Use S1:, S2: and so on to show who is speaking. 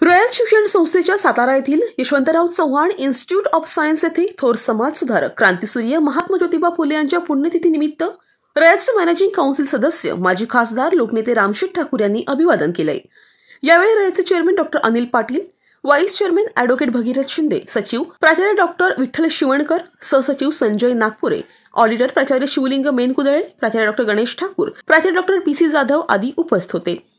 S1: रयत'च शिक्षण संस्थेच्या सातारा येथील Yashwantrao Chavan institute of science येथे थोर समाजसुधारक क्रांतिसूर्य महात्मा ज्योतिबा फुले यांच्या पुण्यतिथीनिमित्त रयत'चे मॅनेजिंग काउन्सिल सदस्य माजी खासदार लोकनेते रामशेठ ठाकूर यांनी अभिवादन केले। यावेळी रयत'चे chairman doctor Anil Patil, vice chairman advocate Bhagirath Shinde, सचिव प्राचार्य डॉक्टर विठ्ठल शिवणकर, सहसचिव संजय नागपुरे, ऑडिटर प्राचार्य शिवलिंग मेनकुदळे, प्राचार्य डॉक्टर गणेश ठाकूर, प्राचार्य डॉक्टर पी.सी. जाधव आदी उपस्थित होते।